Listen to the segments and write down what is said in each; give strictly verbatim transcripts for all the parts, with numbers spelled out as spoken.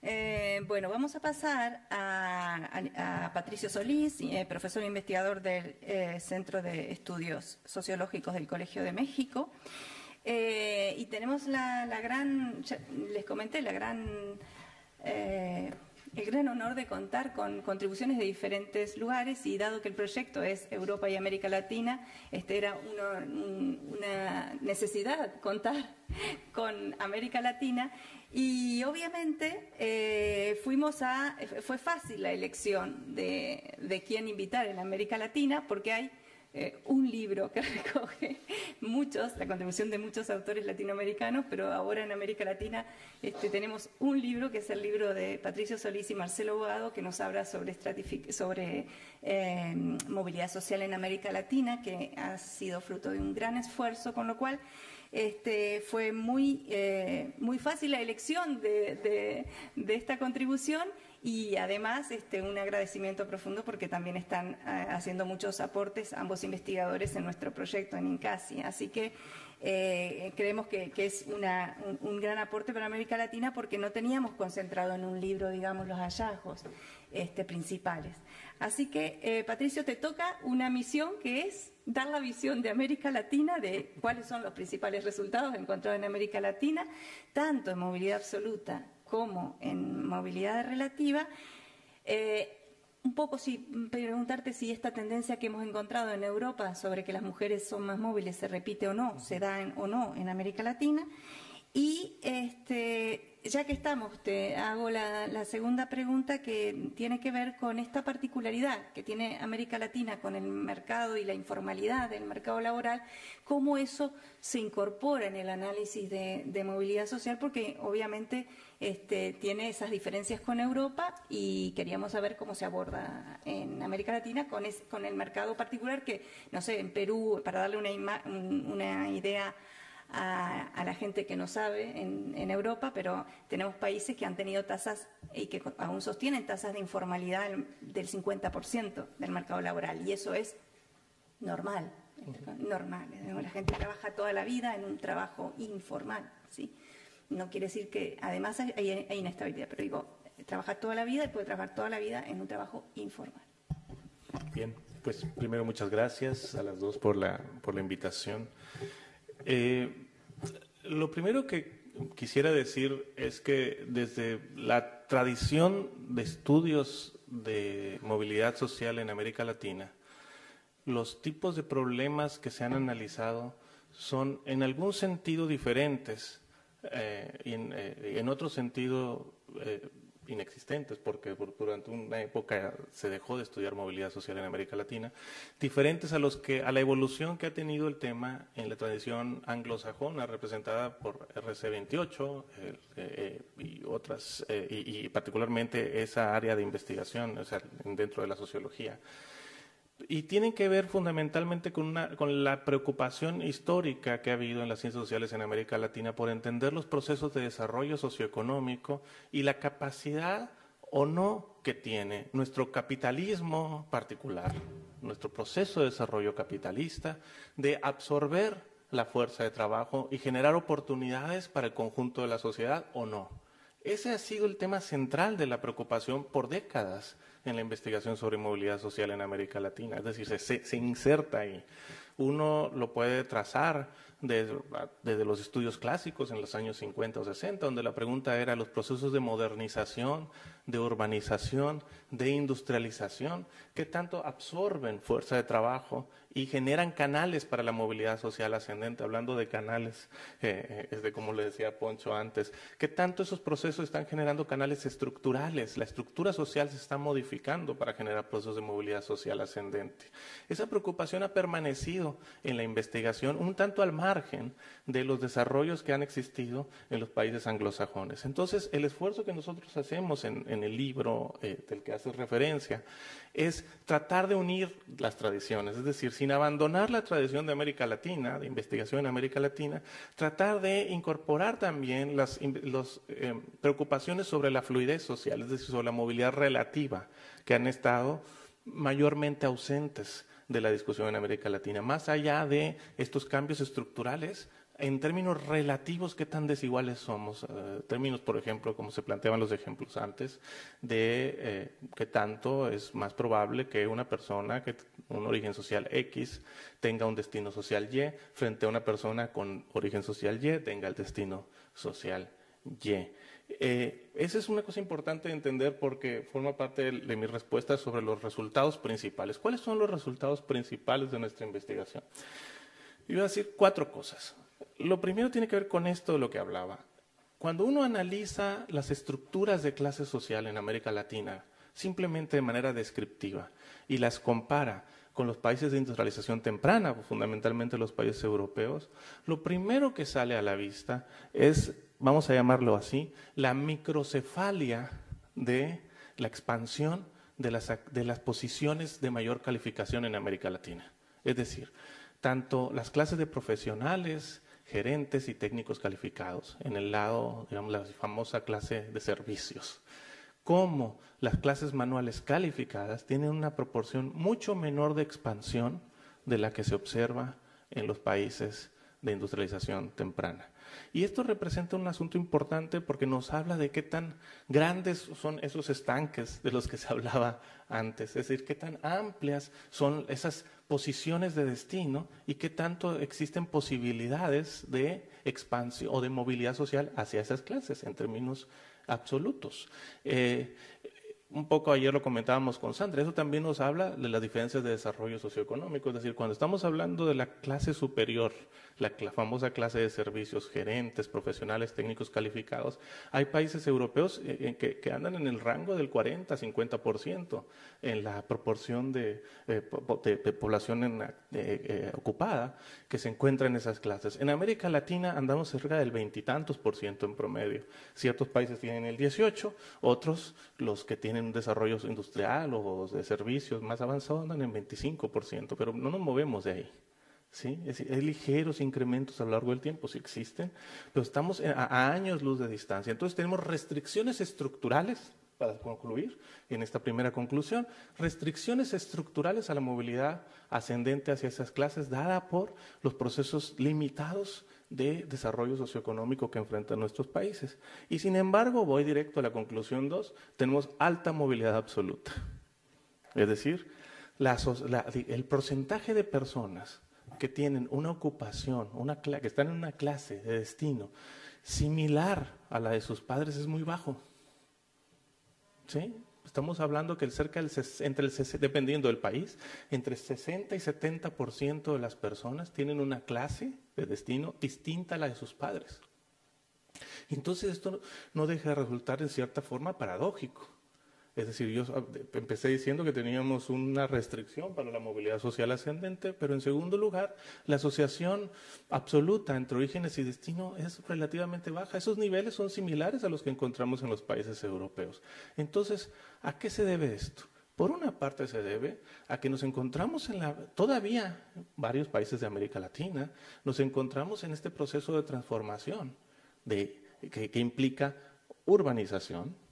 Eh, bueno, vamos a pasar a, a, a Patricio Solís, eh, profesor e investigador del eh, Centro de Estudios Sociológicos del Colegio de México. Eh, y tenemos la, la gran, ya les comenté, la gran, eh, el gran honor de contar con contribuciones de diferentes lugares, y dado que el proyecto es Europa y América Latina, este era uno, un, una necesidad contar con América Latina. Y obviamente eh, fuimos a, fue fácil la elección de, de quién invitar en América Latina, porque hay eh, un libro que recoge muchos, la contribución de muchos autores latinoamericanos, pero ahora en América Latina este, tenemos un libro que es el libro de Patricio Solís y Marcelo Bogado, que nos habla sobre, sobre eh, movilidad social en América Latina, que ha sido fruto de un gran esfuerzo, con lo cual Este, fue muy, eh, muy fácil la elección de, de, de esta contribución, y además este, un agradecimiento profundo porque también están eh, haciendo muchos aportes ambos investigadores en nuestro proyecto en INCASI. Así que eh, creemos que, que es una, un, un gran aporte para América Latina, porque no teníamos concentrado en un libro, digamos, los hallazgos este, principales. Así que, eh, Patricio, te toca una misión que es dar la visión de América Latina, de cuáles son los principales resultados encontrados en América Latina, tanto en movilidad absoluta como en movilidad relativa. Eh, un poco si, preguntarte si esta tendencia que hemos encontrado en Europa sobre que las mujeres son más móviles se repite o no, se da en, o no en América Latina. Y este, ya que estamos, te hago la, la segunda pregunta, que tiene que ver con esta particularidad que tiene América Latina con el mercado y la informalidad del mercado laboral, cómo eso se incorpora en el análisis de, de movilidad social, porque obviamente este, tiene esas diferencias con Europa, y queríamos saber cómo se aborda en América Latina con, es, con el mercado particular que, no sé, en Perú, para darle una, ima, una idea A, a la gente que no sabe en, en Europa, pero tenemos países que han tenido tasas y que aún sostienen tasas de informalidad del cincuenta por ciento del mercado laboral, y eso es normal, normal. La gente trabaja toda la vida en un trabajo informal, ¿sí? No quiere decir que, además hay, hay inestabilidad, pero digo, trabaja toda la vida y puede trabajar toda la vida en un trabajo informal. Bien, pues primero muchas gracias a las dos por la, por la invitación. Eh, lo primero que quisiera decir es que desde la tradición de estudios de movilidad social en América Latina, los tipos de problemas que se han analizado son en algún sentido diferentes eh, y en, eh, en otro sentido eh, inexistentes, porque durante una época se dejó de estudiar movilidad social en América Latina, diferentes a los que a la evolución que ha tenido el tema en la tradición anglosajona representada por R C veintiocho eh, eh, y otras eh, y, y particularmente esa área de investigación, o sea, dentro de la sociología. Y tienen que ver fundamentalmente con, una, con la preocupación histórica que ha habido en las ciencias sociales en América Latina por entender los procesos de desarrollo socioeconómico y la capacidad o no que tiene nuestro capitalismo particular, nuestro proceso de desarrollo capitalista, de absorber la fuerza de trabajo y generar oportunidades para el conjunto de la sociedad o no. Ese ha sido el tema central de la preocupación por décadas en la investigación sobre movilidad social en América Latina, es decir, se, se inserta ahí. Uno lo puede trazar desde, desde los estudios clásicos en los años cincuenta o sesenta, donde la pregunta era los procesos de modernización, de urbanización, de industrialización, que tanto absorben fuerza de trabajo y generan canales para la movilidad social ascendente, hablando de canales, eh, es de como le decía Poncho antes, que tanto esos procesos están generando canales estructurales, la estructura social se está modificando para generar procesos de movilidad social ascendente. Esa preocupación ha permanecido en la investigación un tanto al margen de los desarrollos que han existido en los países anglosajones. Entonces, el esfuerzo que nosotros hacemos en, en el libro eh, del que haces referencia es tratar de unir las tradiciones, es decir, sin abandonar la tradición de América Latina, de investigación en América Latina, tratar de incorporar también las los, eh, preocupaciones sobre la fluidez social, es decir, sobre la movilidad relativa, que han estado mayormente ausentes de la discusión en América Latina. Más allá de estos cambios estructurales, en términos relativos, qué tan desiguales somos. Eh, términos, por ejemplo, como se planteaban los ejemplos antes, de eh, qué tanto es más probable que una persona que un origen social X tenga un destino social Y, frente a una persona con origen social Y tenga el destino social Y. Eh, esa es una cosa importante de entender porque forma parte de, de mi respuesta sobre los resultados principales. ¿Cuáles son los resultados principales de nuestra investigación? Yo voy a decir cuatro cosas. Lo primero tiene que ver con esto de lo que hablaba. Cuando uno analiza las estructuras de clase social en América Latina, simplemente de manera descriptiva, y las compara con los países de industrialización temprana, fundamentalmente los países europeos, lo primero que sale a la vista es, vamos a llamarlo así, la microcefalia de la expansión de las, de las posiciones de mayor calificación en América Latina. Es decir, tanto las clases de profesionales, gerentes y técnicos calificados, en el lado, digamos, la famosa clase de servicios, como las clases manuales calificadas tienen una proporción mucho menor de expansión de la que se observa en los países de industrialización temprana. Y esto representa un asunto importante porque nos habla de qué tan grandes son esos estanques de los que se hablaba antes, es decir, qué tan amplias son esas posiciones de destino y qué tanto existen posibilidades de expansión o de movilidad social hacia esas clases en términos absolutos. Eh, un poco ayer lo comentábamos con Sandra, eso también nos habla de las diferencias de desarrollo socioeconómico, es decir, cuando estamos hablando de la clase superior, la, la famosa clase de servicios, gerentes, profesionales, técnicos calificados, hay países europeos eh, que, que andan en el rango del cuarenta a cincuenta por ciento en la proporción de, eh, de, de población en, eh, eh, ocupada que se encuentra en esas clases. En América Latina andamos cerca del veintitantos por ciento en promedio. Ciertos países tienen el dieciocho, otros, los que tienen un desarrollo industrial o de servicios más avanzado, andan en veinticinco por ciento, pero no nos movemos de ahí. ¿Sí? Es decir, hay ligeros incrementos a lo largo del tiempo, sí existen, pero estamos a, a años luz de distancia. Entonces tenemos restricciones estructurales, para concluir en esta primera conclusión, restricciones estructurales a la movilidad ascendente hacia esas clases dada por los procesos limitados de desarrollo socioeconómico que enfrentan nuestros países. Y sin embargo, voy directo a la conclusión dos, tenemos alta movilidad absoluta. Es decir, la, la, el porcentaje de personas que tienen una ocupación, una, que están en una clase de destino similar a la de sus padres es muy bajo. ¿Sí? Estamos hablando que el cerca del, entre el, dependiendo del país, entre sesenta y setenta por ciento de las personas tienen una clase de destino distinta a la de sus padres. Entonces esto no deja de resultar en cierta forma paradójico. Es decir, yo empecé diciendo que teníamos una restricción para la movilidad social ascendente, pero en segundo lugar, la asociación absoluta entre orígenes y destino es relativamente baja. Esos niveles son similares a los que encontramos en los países europeos. Entonces, ¿a qué se debe esto? Por una parte se debe a que nos encontramos en la, todavía varios países de América Latina, nos encontramos en este proceso de transformación de, que, que implica urbanización,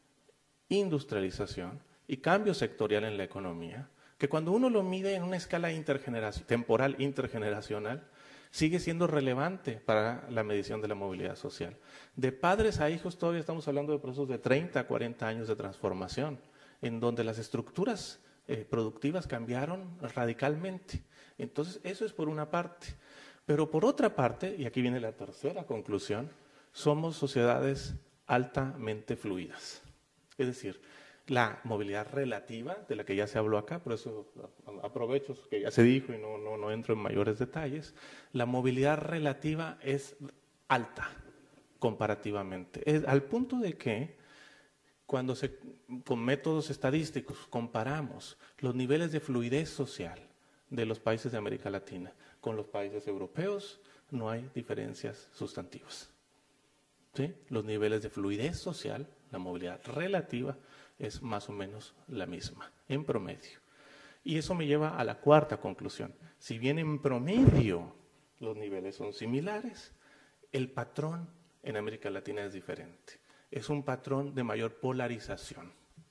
industrialización y cambio sectorial en la economía, que cuando uno lo mide en una escala intergeneracional, temporal intergeneracional, sigue siendo relevante para la medición de la movilidad social. De padres a hijos todavía estamos hablando de procesos de treinta a cuarenta años de transformación, en donde las estructuras eh, productivas cambiaron radicalmente. Entonces, eso es por una parte. Pero por otra parte, y aquí viene la tercera conclusión, somos sociedades altamente fluidas. Es decir, la movilidad relativa, de la que ya se habló acá, por eso aprovecho que ya se dijo y no, no, no entro en mayores detalles, la movilidad relativa es alta comparativamente, es al punto de que cuando se, con métodos estadísticos comparamos los niveles de fluidez social de los países de América Latina con los países europeos, no hay diferencias sustantivas. ¿Sí? Los niveles de fluidez social, la movilidad relativa, es más o menos la misma, en promedio. Y eso me lleva a la cuarta conclusión. Si bien en promedio los niveles son similares, el patrón en América Latina es diferente. Es un patrón de mayor polarización.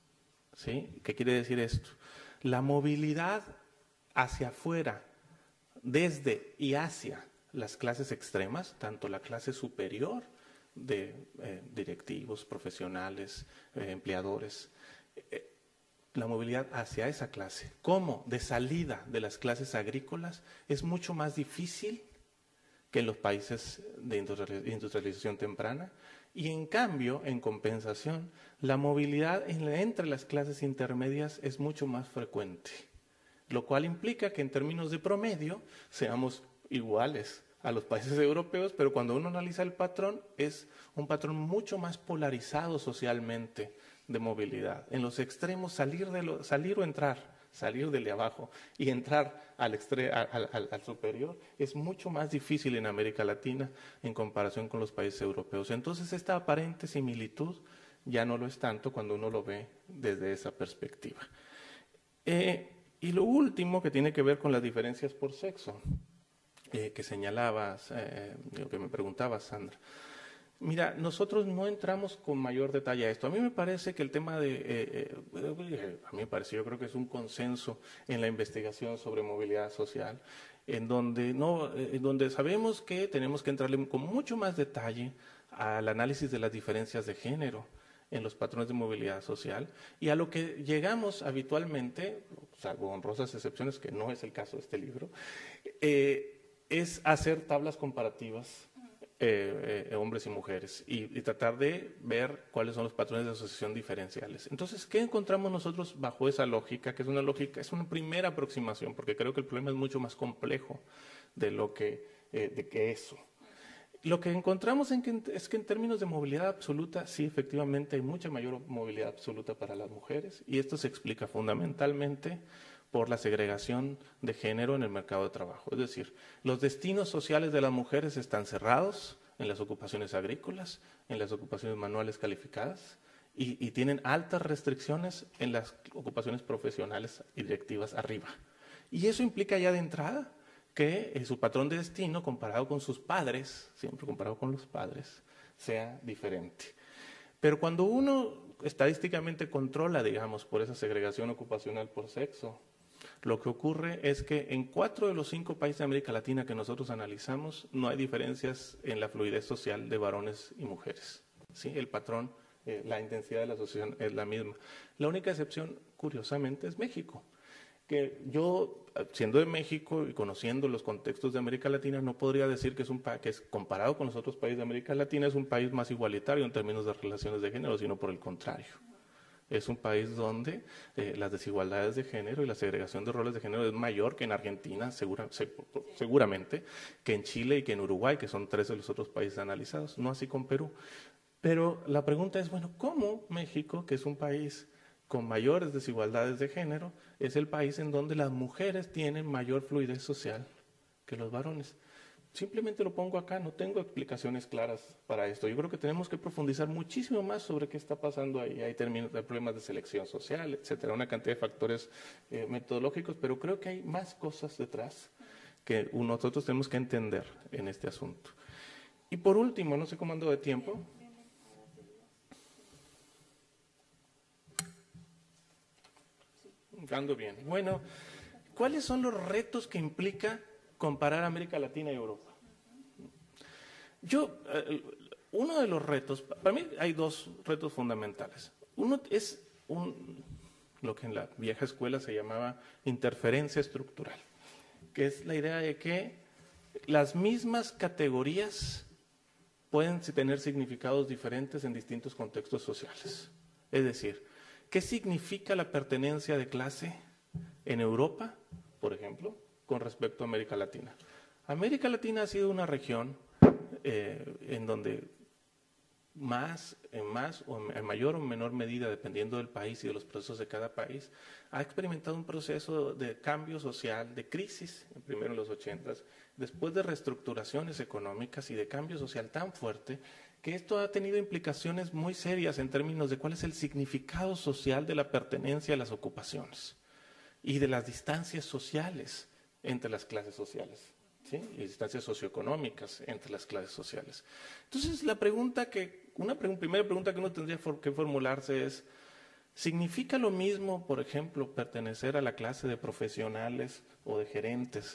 ¿Sí? ¿Qué quiere decir esto? La movilidad hacia afuera, desde y hacia las clases extremas, tanto la clase superior de eh, directivos, profesionales, eh, empleadores, eh, la movilidad hacia esa clase, como de salida de las clases agrícolas, es mucho más difícil que en los países de industrialización temprana, y en cambio, en compensación, la movilidad en la, entre las clases intermedias es mucho más frecuente, lo cual implica que en términos de promedio seamos iguales a los países europeos, pero cuando uno analiza el patrón, es un patrón mucho más polarizado socialmente de movilidad. En los extremos, salir, de lo, salir o entrar, salir del de abajo y entrar al, extre, al, al, al superior, es mucho más difícil en América Latina en comparación con los países europeos. Entonces, esta aparente similitud ya no lo es tanto cuando uno lo ve desde esa perspectiva. Eh, y lo último, que tiene que ver con las diferencias por sexo, eh, que señalabas, eh, lo que me preguntabas, Sandra. Mira, nosotros no entramos con mayor detalle a esto. A mí me parece que el tema de, eh, eh, a mí me parece, yo creo que es un consenso en la investigación sobre movilidad social, en donde, no, en donde sabemos que tenemos que entrarle con mucho más detalle al análisis de las diferencias de género en los patrones de movilidad social, y a lo que llegamos habitualmente, salvo honrosas excepciones, que no es el caso de este libro, eh, es hacer tablas comparativas eh, eh, hombres y mujeres y, y tratar de ver cuáles son los patrones de asociación diferenciales. Entonces, ¿qué encontramos nosotros bajo esa lógica? Que es una lógica, es una primera aproximación, porque creo que el problema es mucho más complejo de lo que, eh, de que eso. Lo que encontramos en que, es que en términos de movilidad absoluta, sí, efectivamente hay mucha mayor movilidad absoluta para las mujeres, y esto se explica fundamentalmente por la segregación de género en el mercado de trabajo. Es decir, los destinos sociales de las mujeres están cerrados en las ocupaciones agrícolas, en las ocupaciones manuales calificadas, y, y tienen altas restricciones en las ocupaciones profesionales y directivas arriba. Y eso implica ya de entrada que eh, su patrón de destino, comparado con sus padres, siempre comparado con los padres, sea diferente. Pero cuando uno estadísticamente controla, digamos, por esa segregación ocupacional por sexo, lo que ocurre es que en cuatro de los cinco países de América Latina que nosotros analizamos no hay diferencias en la fluidez social de varones y mujeres. ¿Sí? El patrón, eh, la intensidad de la asociación es la misma. La única excepción, curiosamente, es México, que yo, siendo de México y conociendo los contextos de América Latina, no podría decir que es un país que es, comparado con los otros países de América Latina, es un país más igualitario en términos de relaciones de género, sino por el contrario. Es un país donde eh, las desigualdades de género y la segregación de roles de género es mayor que en Argentina, segura, se, seguramente, que en Chile y que en Uruguay, que son tres de los otros países analizados, no así con Perú. Pero la pregunta es, bueno, ¿cómo México, que es un país con mayores desigualdades de género, es el país en donde las mujeres tienen mayor fluidez social que los varones? Simplemente lo pongo acá, no tengo explicaciones claras para esto. Yo creo que tenemos que profundizar muchísimo más sobre qué está pasando ahí. Hay, términos, hay problemas de selección social, etcétera, una cantidad de factores eh, metodológicos, pero creo que hay más cosas detrás que nosotros tenemos que entender en este asunto. Y por último, no sé cómo ando de tiempo. Ando bien. Bueno, ¿cuáles son los retos que implica comparar América Latina y Europa? Yo, eh, uno de los retos, para mí hay dos retos fundamentales. Uno es un, lo que en la vieja escuela se llamaba interferencia estructural, que es la idea de que las mismas categorías pueden tener significados diferentes en distintos contextos sociales. Es decir, ¿qué significa la pertenencia de clase en Europa, por ejemplo, con respecto a América Latina? América Latina ha sido una región eh, en donde más, en más o en mayor o menor medida, dependiendo del país y de los procesos de cada país, ha experimentado un proceso de cambio social, de crisis, primero en los ochentas, después de reestructuraciones económicas y de cambio social tan fuerte, que esto ha tenido implicaciones muy serias en términos de cuál es el significado social de la pertenencia a las ocupaciones y de las distancias sociales entre las clases sociales, ¿sí? Y distancias socioeconómicas entre las clases sociales. Entonces, la pregunta que, una pre- primera pregunta que uno tendría for, que formularse es, ¿significa lo mismo, por ejemplo, pertenecer a la clase de profesionales o de gerentes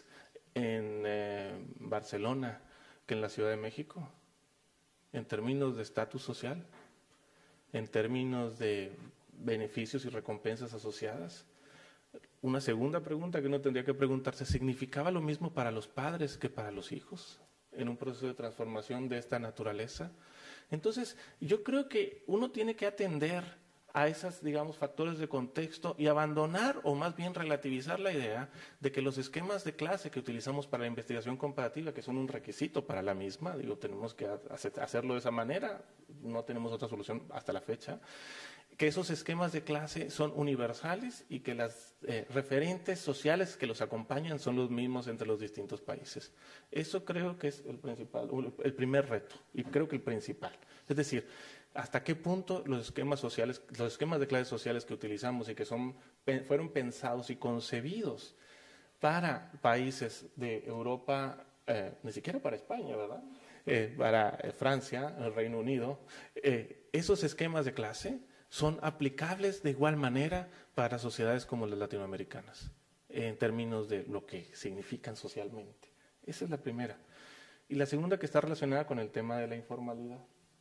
en eh, Barcelona que en la Ciudad de México, en términos de estatus social, en términos de beneficios y recompensas asociadas. Una segunda pregunta que uno tendría que preguntarse, ¿significaba lo mismo para los padres que para los hijos en un proceso de transformación de esta naturaleza? Entonces, yo creo que uno tiene que atender a esos, digamos, factores de contexto y abandonar o más bien relativizar la idea de que los esquemas de clase que utilizamos para la investigación comparativa, que son un requisito para la misma, digo, tenemos que hacerlo de esa manera, no tenemos otra solución hasta la fecha, que esos esquemas de clase son universales y que las eh, referentes sociales que los acompañan son los mismos entre los distintos países. Eso creo que es el principal, el primer reto y creo que el principal. Es decir, hasta qué punto los esquemas sociales, los esquemas de clases sociales que utilizamos y que son, fueron pensados y concebidos para países de Europa, eh, ni siquiera para España, ¿verdad? Eh, para eh, Francia, el Reino Unido, eh, esos esquemas de clase son aplicables de igual manera para sociedades como las latinoamericanas, en términos de lo que significan socialmente. Esa es la primera. Y la segunda, que está relacionada con el tema de la informalidad.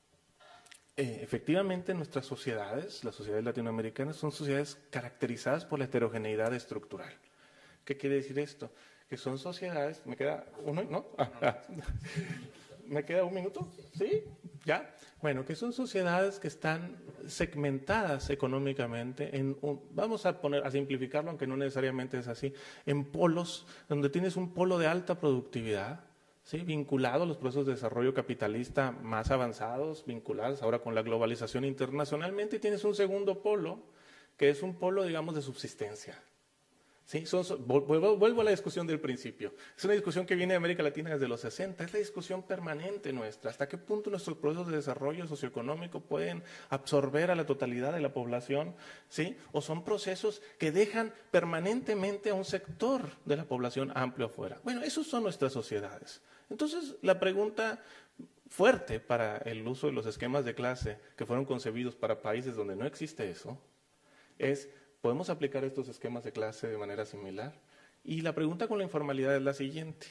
Eh, efectivamente, nuestras sociedades, las sociedades latinoamericanas, son sociedades caracterizadas por la heterogeneidad estructural. ¿Qué quiere decir esto? Que son sociedades... ¿Me queda uno? ¿No? Ah, ah. ¿Me queda un minuto? ¿Sí? ¿Ya? Bueno, que son sociedades que están segmentadas económicamente en, un, vamos a poner, a simplificarlo, aunque no necesariamente es así, en polos, donde tienes un polo de alta productividad, ¿sí? Vinculado a los procesos de desarrollo capitalista más avanzados, vinculados ahora con la globalización internacionalmente, y tienes un segundo polo, que es un polo, digamos, de subsistencia. ¿Sí? Son, son, vuelvo, vuelvo a la discusión del principio. Es una discusión que viene de América Latina desde los sesenta, es la discusión permanente nuestra. ¿Hasta qué punto nuestros procesos de desarrollo socioeconómico pueden absorber a la totalidad de la población? ¿Sí? ¿O son procesos que dejan permanentemente a un sector de la población amplio afuera? Bueno, esos son nuestras sociedades. Entonces, la pregunta fuerte para el uso de los esquemas de clase que fueron concebidos para países donde no existe eso es... ¿podemos aplicar estos esquemas de clase de manera similar? Y la pregunta con la informalidad es la siguiente.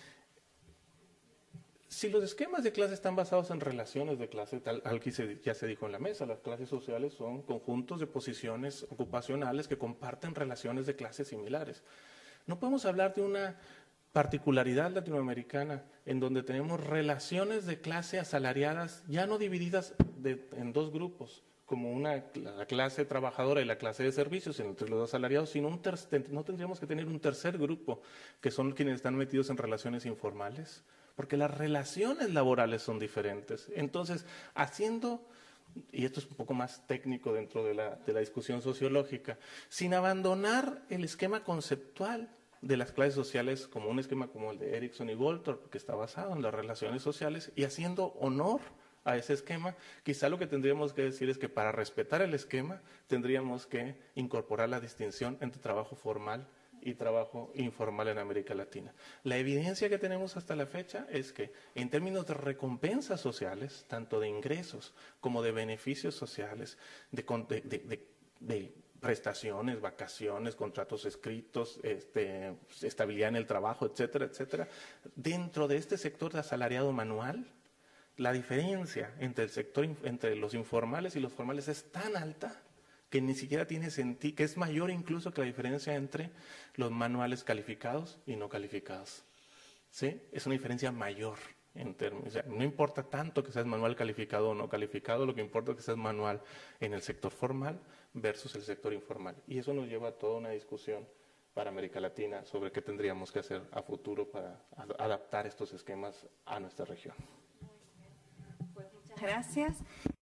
Si los esquemas de clase están basados en relaciones de clase, tal que ya se dijo en la mesa, las clases sociales son conjuntos de posiciones ocupacionales que comparten relaciones de clase similares. No podemos hablar de una particularidad latinoamericana en donde tenemos relaciones de clase asalariadas ya no divididas de, en dos grupos, como una, la clase trabajadora y la clase de servicios entre los dos asalariados, sino un ter, no tendríamos que tener un tercer grupo, que son quienes están metidos en relaciones informales, porque las relaciones laborales son diferentes. Entonces, haciendo, y esto es un poco más técnico dentro de la, de la discusión sociológica, sin abandonar el esquema conceptual de las clases sociales como un esquema como el de Erickson y Goldthorpe, que está basado en las relaciones sociales, y haciendo honor a ese esquema, quizá lo que tendríamos que decir es que para respetar el esquema tendríamos que incorporar la distinción entre trabajo formal y trabajo informal en América Latina. La evidencia que tenemos hasta la fecha es que en términos de recompensas sociales, tanto de ingresos como de beneficios sociales, de, de, de, de, de prestaciones, vacaciones, contratos escritos, este, estabilidad en el trabajo, etcétera, etcétera, dentro de este sector de asalariado manual, la diferencia entre el sector, entre los informales y los formales es tan alta que ni siquiera tiene sentido, que es mayor incluso que la diferencia entre los manuales calificados y no calificados. ¿Sí? Es una diferencia mayor en términos, o sea, no importa tanto que seas manual calificado o no calificado, lo que importa es que seas manual en el sector formal versus el sector informal. Y eso nos lleva a toda una discusión para América Latina sobre qué tendríamos que hacer a futuro para adaptar estos esquemas a nuestra región. Gracias.